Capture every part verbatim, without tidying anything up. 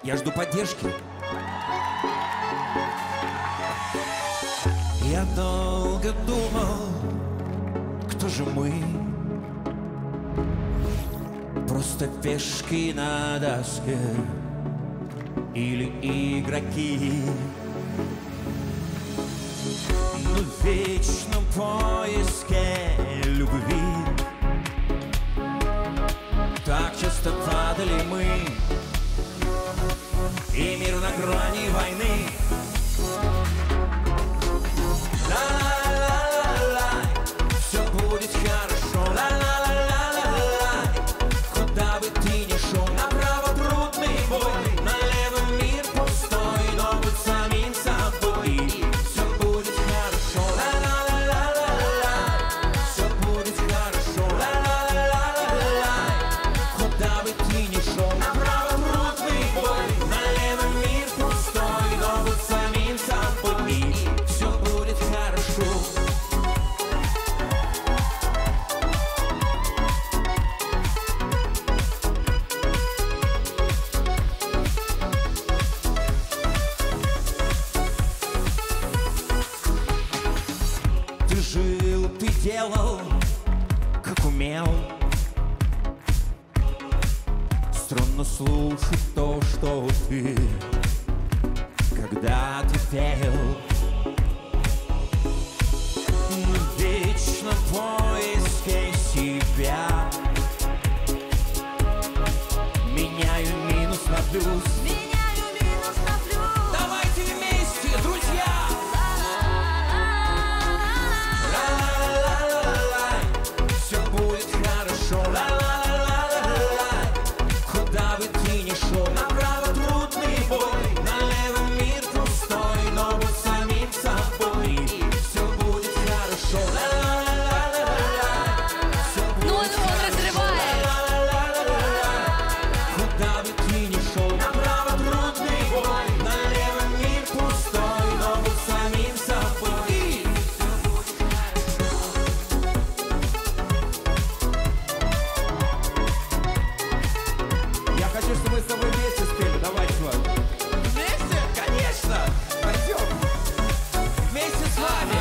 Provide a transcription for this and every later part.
Я жду поддержки. Я долго думал, кто же мы? Просто пешки на доске или игроки? Но в вечном поиске любви так часто падали мы, и мир на грани войны. Ла-ла-ла-ла-ла, все будет хорошо. Ла-ла-ла-ла-ла, куда бы ты ни шел, направо трудный бой, налево мир пустой, но будь самим собой, все будет хорошо. Ла-ла-ла-ла-ла, все будет хорошо. Ла-ла-ла-ла-ла, куда бы ты ни шел, направо трудный бой, налево мир пустой, но будь самим собой, все будет хорошо. Ты жил, ты делал, как умел. Странно слушать то, что ты когда-то пел. В вечном поиске себя меняю минус на плюс. Меняю минус на плюс. Давайте вместе, друзья! Ла-ла-ла-ла-ла, все будет хорошо. Ла-ла-ла-ла-ла, куда бы ты ни шел, направо трудный бой, налево мир пустой, но будь самим собой, все будет хорошо. Ла-ла-ла-ла-ла, все будет Ну, он разрывает. ла-ла-ла-ла-ла, куда бы ты ни шел, направо трудный бой, налево мир пустой, но будь самим собой. Я хочу, чтобы мы с тобой вместе спели. Давай, чувак. Вместе? Конечно! Пойдем. Вместе с вами.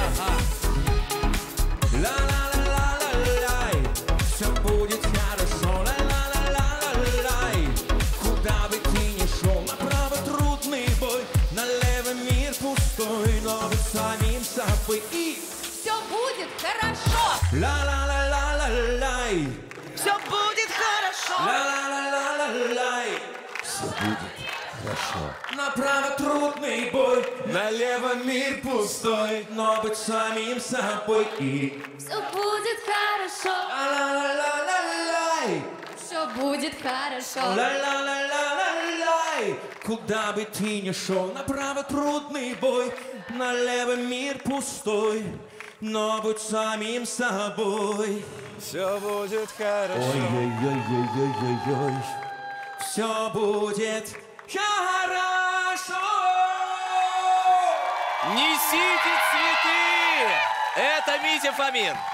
Ла-ла-ла-ла-ла-лай, все будет хорошо. Ла-ла-ла-ла-ла-лай, куда бы ты ни шел, направо трудный бой, налево мир пустой, но будь самим собой. И Все будет хорошо. ла-ла-ла-ла-ла-лай, Все будет хорошо. ла-ла-ла-ла-ла-лай, все будет хорошо. Направо трудный бой, налево мир пустой, но быть самим собой. И Все будет хорошо. ла-ла-ла-ла-лай, Все будет хорошо. ла-ла-ла-ла-лай, куда бы ты ни шел, направо трудный бой, налево мир пустой, но будь самим собой. Все будет хорошо. Ой-ой-ой-ой-ой-ой-ой, все будет хорошо. Несите цветы! Это Митя Фомин.